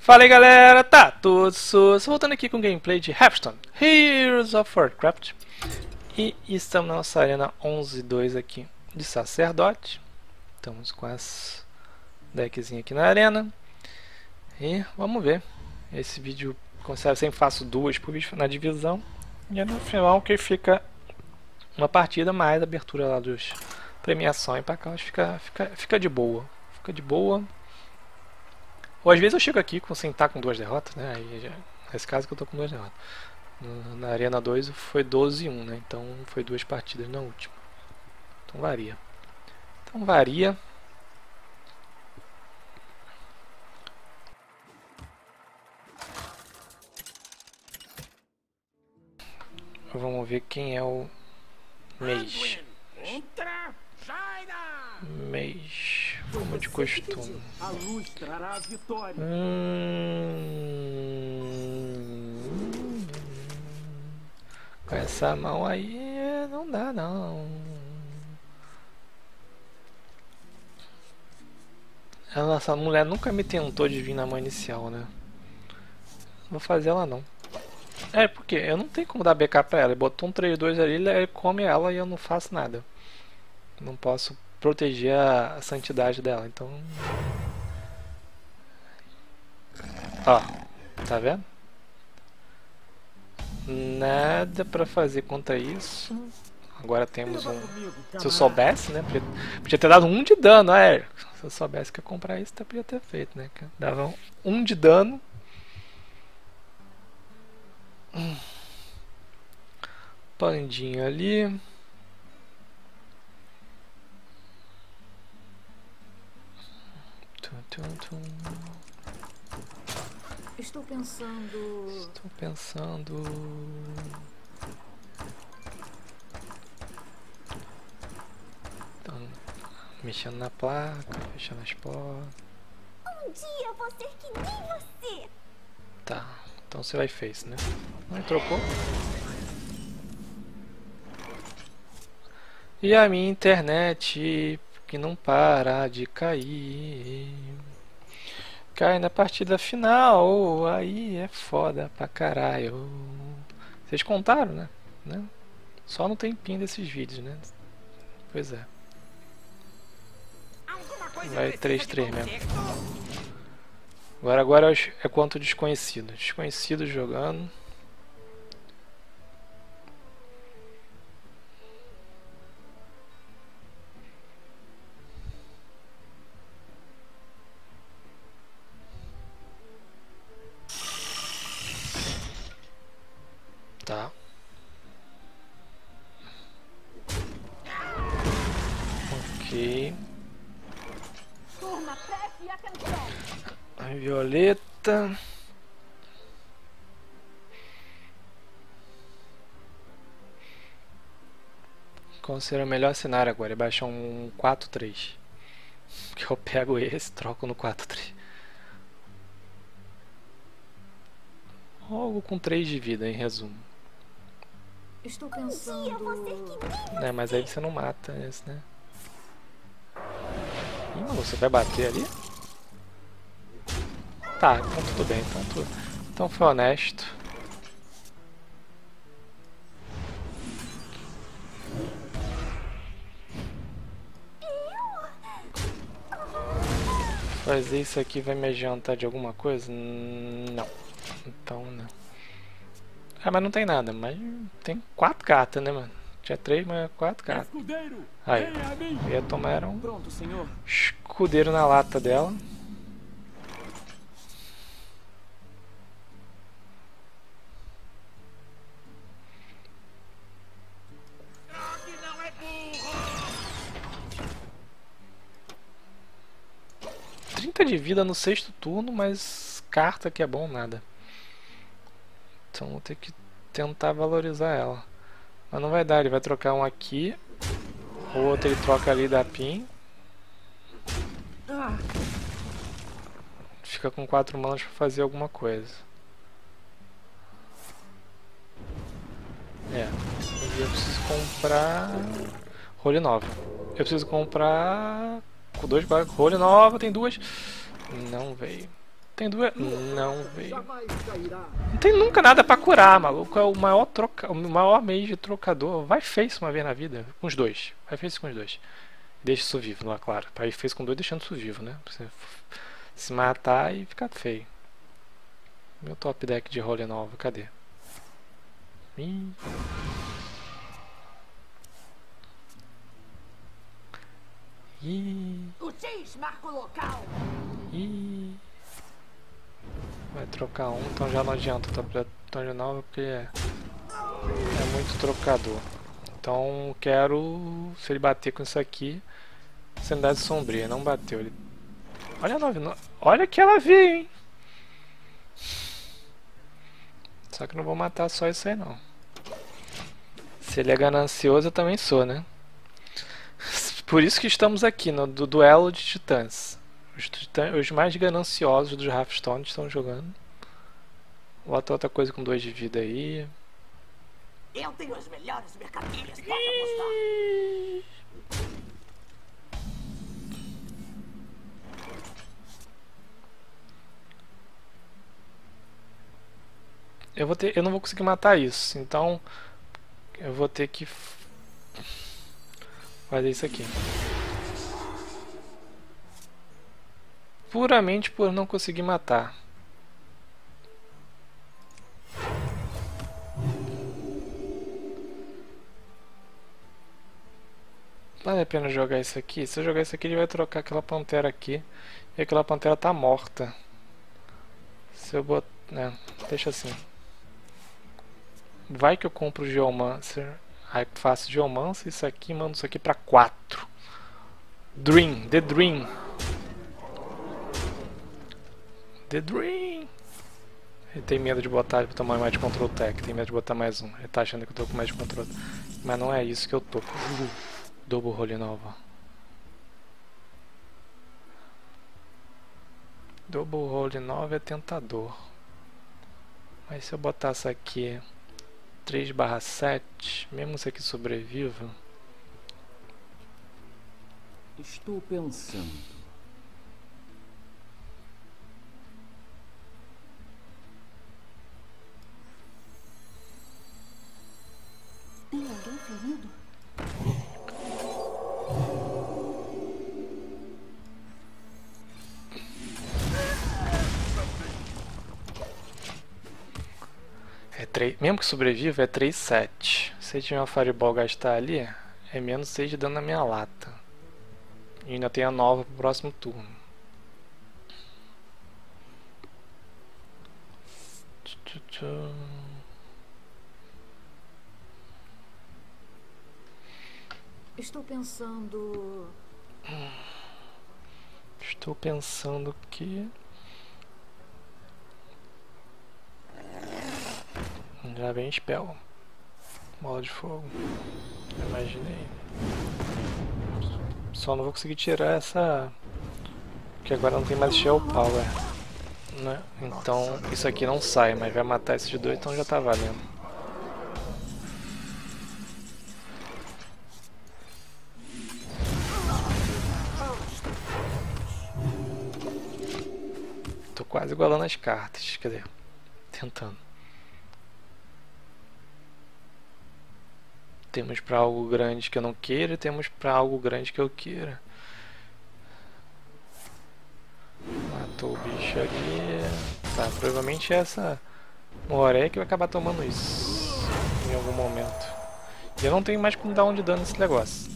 Fala aí galera, tá tudo sus, voltando aqui com o gameplay de Hearthstone, Heroes of Warcraft. E estamos na nossa arena 11.2 aqui de Sacerdote. Estamos com as deckzinhas aqui na arena. E vamos ver, esse vídeo, como sempre faço duas por vídeo na divisão. E no final que fica uma partida mais abertura lá dos premiações pra cá, fica de boa. Fica de boa. Ou às vezes eu chego aqui sem estar com duas derrotas, né? Aí, nesse caso que eu tô com duas derrotas. Na Arena 2 foi 12-1, né? Então foi duas partidas na última. Então varia. Vamos ver quem é o Mage. Como de costume. A luz trará a vitória. Com essa mão aí não dá não. Essa mulher nunca me tentou de vir na mão inicial, né? Não vou fazer ela não. É porque eu não tenho como dar BK pra ela. Ele botou um 3-2 ali, ele come ela e eu não faço nada. Não posso proteger a santidade dela, então... Ó, tá vendo? Nada pra fazer contra isso. Agora temos um... Se eu soubesse, né? Podia ter dado 1 de dano, Se eu soubesse que ia comprar isso, até podia ter feito, né? Dava 1 de dano. Pandinho ali. Estou pensando... Então, mexendo na placa, fechando as portas. Um dia eu vou ser que nem você! Tá, então você vai face, né? Não trocou? E a minha internet que não para de cair. Cai na partida final, aí é foda pra caralho. Vocês contaram, né? Só não tem pin desses vídeos, né? Pois é. Vai 3-3 mesmo. Agora é quanto desconhecido. Desconhecido jogando. Tá. Ok. A violeta. Qual será o melhor cenário agora? É baixar um 4-3. Que eu pego esse e troco no 4-3. Algo com 3 de vida, em resumo. Estou pensando... É, mas aí você não mata esse, né? Ih, mano, você vai bater ali? Tá, então tudo bem. Então foi honesto. Fazer isso aqui vai me adiantar de alguma coisa? Não. Então não. Ah, mas não tem nada. Mas tem 4 cartas, né, mano? Tinha 3, mas 4 cartas. Aí. Eu ia tomar um escudeiro na lata dela. De vida no 6º turno, mas carta que é bom nada. Então vou ter que tentar valorizar ela. Mas não vai dar, ele vai trocar um aqui. O outro ele troca ali da pin. Fica com 4 manas para fazer alguma coisa. Eu preciso comprar role nova. Eu preciso comprar com 2 barcos. Role nova, tem 2. Não veio. Tem duas. Não veio. Jamais cairá. Não tem nunca nada pra curar, maluco. É o maior mage trocador. Vai face uma vez na vida. Com os dois. Vai face com os dois. Deixa isso vivo, não é claro. Vai face com dois deixando isso vivo, né? Pra você se matar e ficar feio. Meu top deck de role nova, cadê? Ih. Ih. O X marca o local. Ih. Vai trocar um, então já não adianta top de nova porque é muito trocador. Então quero, se ele bater com isso aqui, sanidade sombria, não bateu. Ele... Olha a 9, olha que ela veio, hein? Só que não vou matar só isso aí não. Se ele é ganancioso, eu também sou, né? Por isso que estamos aqui no duelo de titãs. Os mais gananciosos dos Hearthstone estão jogando. Bota outra coisa com 2 de vida aí. Eu tenho as melhores mercadilhas. Pode apostar. Eu não vou conseguir matar isso, então eu vou ter que fazer isso aqui. Puramente por não conseguir matar. Vale a pena jogar isso aqui? Se eu jogar isso aqui, ele vai trocar aquela pantera aqui. E aquela pantera tá morta. Se eu botar... deixa assim. Vai que eu compro o Geomancer. Aí faço Geomancer, isso aqui, mando isso aqui pra 4. Dream, The Dream. The Dream. Ele tem medo de botar, pra tomar mais de control tech. Tem medo de botar mais um. Ele tá achando que eu tô com mais de controle. Mas não é isso que eu tô. Double role nova. Double role nova é tentador. Mas se eu botar isso aqui 3/7, mesmo isso aqui sobreviva. Estou pensando. Tem alguém ferido? Mesmo que sobreviva, é 3/7. Se ele tiver uma Fireball gastar ali, é menos 6 de dano na minha lata. E ainda tem a nova pro próximo turno. Estou pensando... Estou pensando que... Já vem spell. Bola de fogo. Imaginei. Só não vou conseguir tirar essa... Porque agora não tem mais Shell Power, né? Então isso aqui não sai, mas vai matar esses dois, então já tá valendo. Tô quase igualando as cartas, quer dizer, tentando. Temos pra algo grande que eu não queira e temos pra algo grande que eu queira. Matou o bicho ali. Tá, provavelmente essa Moré que vai acabar tomando isso em algum momento. E eu não tenho mais como dar um de dano nesse negócio.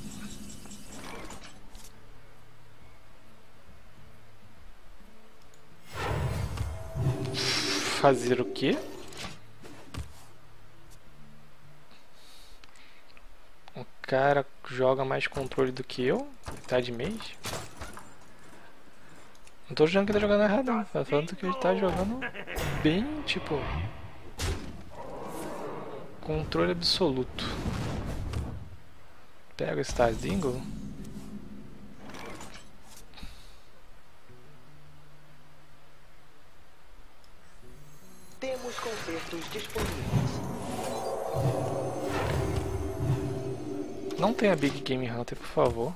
Fazer o quê? O cara joga mais controle do que eu? Tá de mês? Não tô achando que ele tá jogando errado, não. Tá falando que ele tá jogando bem, tipo... Controle absoluto. Pega o Stardingle. Temos concertos disponíveis. Não tem a Big Game Hunter, por favor.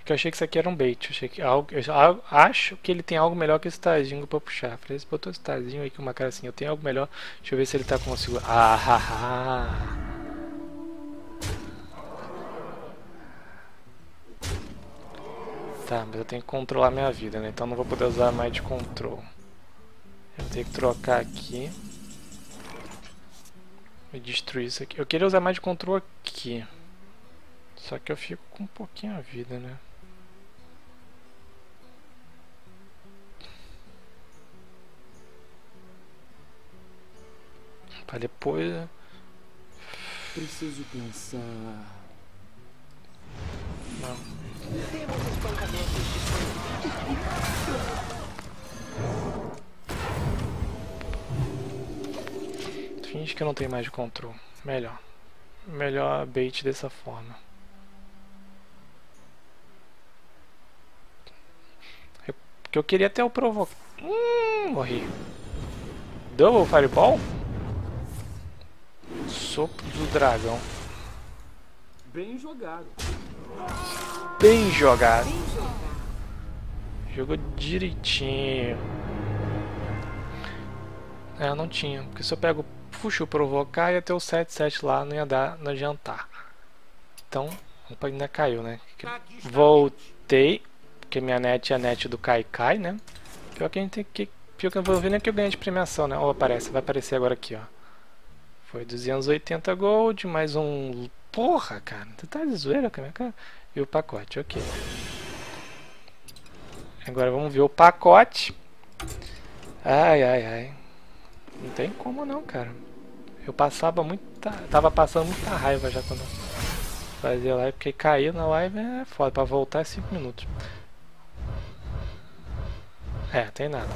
Que eu achei que isso aqui era um bait. Eu achei que acho que ele tem algo melhor que esse tadinho pra puxar. Falei, esse botou esse tadinho aí com uma cara assim. Eu tenho algo melhor. Deixa eu ver se ele tá com uma segura. Ah, haha. Tá, mas eu tenho que controlar minha vida, né? Então não vou poder usar mais de control. Eu vou ter que trocar aqui. E destruir isso aqui. Eu queria usar mais de control aqui. Só que eu fico com um pouquinho a vida, né? Pra depois... Preciso pensar. Não. Temos espancamentos disponíveis. Finge que eu não tenho mais de control. Melhor. Melhor bait dessa forma. Porque eu queria até o provocar. Morri. Double Fireball? Sopro do dragão. Bem jogado. Bem jogado. Jogou direitinho. É, não tinha. Porque se eu pego puxo provocar, ia ter o 7-7 lá, não ia dar, não adiantar. Então, opa, ainda caiu, né? Voltei. Porque minha net é a net do Kaikai, né? Pior que a gente tem que. Pior que eu vou ver nem que eu ganhei de premiação, né? Ó, aparece, vai aparecer agora aqui, ó. Foi 280 gold, mais um. Porra, cara, tu tá de zoeira, cara? E o pacote, ok. Agora vamos ver o pacote. Ai, ai, ai. Não tem como não, cara. Eu passava muita. Tava passando muita raiva já quando fazia live, porque cair na live é foda. Pra voltar é 5 minutos. É, tem nada.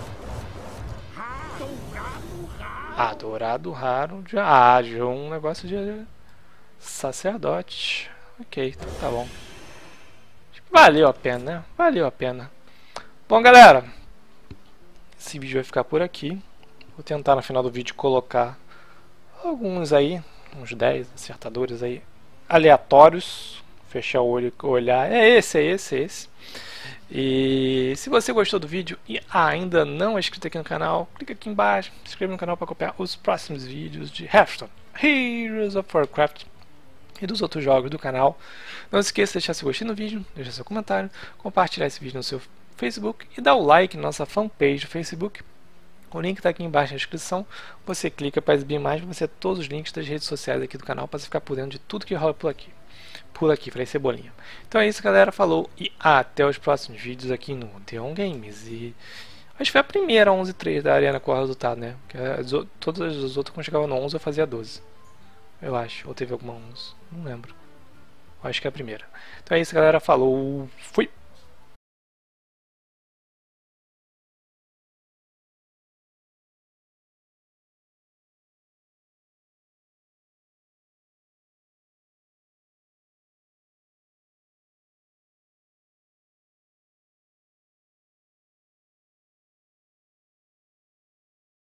Ah, dourado raro. Já um negócio de sacerdote. Ok, então tá bom. Valeu a pena, né? Valeu a pena. Bom, galera, esse vídeo vai ficar por aqui. Vou tentar no final do vídeo colocar alguns aí, uns 10 acertadores aí aleatórios. Fechar o olho e olhar. É esse, é esse, é esse. E se você gostou do vídeo e ainda não é inscrito aqui no canal, clica aqui embaixo, se inscreve no canal para acompanhar os próximos vídeos de Hearthstone, Heroes of Warcraft e dos outros jogos do canal. Não se esqueça de deixar seu gostei no vídeo, deixar seu comentário, compartilhar esse vídeo no seu Facebook e dar o like na nossa fanpage do Facebook. O link está aqui embaixo na descrição. Você clica para exibir mais, você ter todos os links das redes sociais aqui do canal para você ficar por dentro de tudo que rola por aqui. Falei cebolinha. Então é isso, galera. Falou e até os próximos vídeos aqui no Theon Games. E acho que foi a primeira 11-3 da Arena com o resultado, né? Porque todas as outras, quando chegava no 11, eu fazia 12. Eu acho. Ou teve alguma 11? Não lembro. Acho que é a primeira. Então é isso, galera. Falou. Fui!